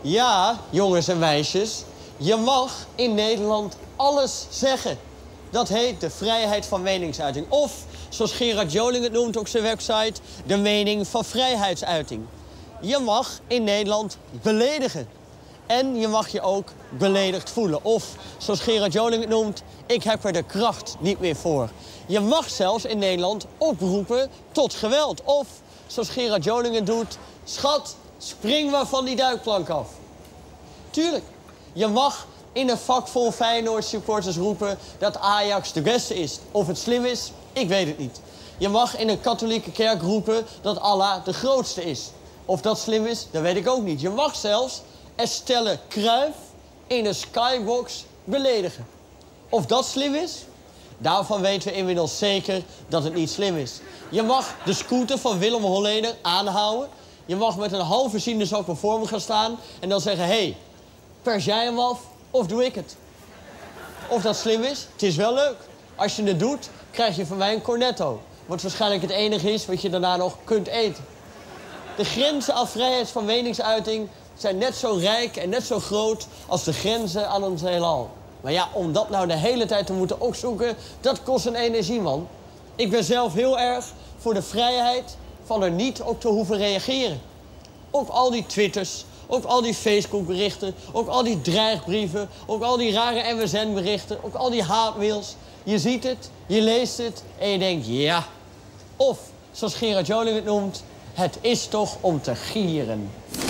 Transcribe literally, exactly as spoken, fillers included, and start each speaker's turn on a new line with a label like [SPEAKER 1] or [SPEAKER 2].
[SPEAKER 1] Ja, jongens en meisjes, je mag in Nederland alles zeggen. Dat heet de vrijheid van meningsuiting. Of, zoals Gerard Joling het noemt op zijn website, de mening van vrijheidsuiting. Je mag in Nederland beledigen. En je mag je ook beledigd voelen. Of, zoals Gerard Joling het noemt, ik heb er de kracht niet meer voor. Je mag zelfs in Nederland oproepen tot geweld. Of, zoals Gerard Joling het doet, schat, spring maar van die duikplank af. Tuurlijk, je mag in een vak vol Feyenoord-supporters roepen dat Ajax de beste is. Of het slim is, ik weet het niet. Je mag in een katholieke kerk roepen dat Allah de grootste is. Of dat slim is, dat weet ik ook niet. Je mag zelfs Estelle Kruijf in een skybox beledigen. Of dat slim is? Daarvan weten we inmiddels zeker dat het niet slim is. Je mag de scooter van Willem Holleder aanhouden. Je mag met een halve sinaasappel voor me gaan staan en dan zeggen, hé, hey, pers jij hem af of doe ik het? Of dat slim is? Het is wel leuk. Als je het doet, krijg je van mij een cornetto. Wat waarschijnlijk het enige is wat je daarna nog kunt eten. De grenzen aan vrijheid van meningsuiting zijn net zo rijk en net zo groot als de grenzen aan ons heelal. Maar ja, om dat nou de hele tijd te moeten opzoeken, dat kost een energie, man. Ik ben zelf heel erg voor de vrijheid van er niet op te hoeven reageren. Op al die twitters, op al die Facebook-berichten, op al die dreigbrieven, op al die rare M S N-berichten, op al die haatmails. Je ziet het, je leest het en je denkt, ja. Of, zoals Gerard Joling het noemt, het is toch om te gieren.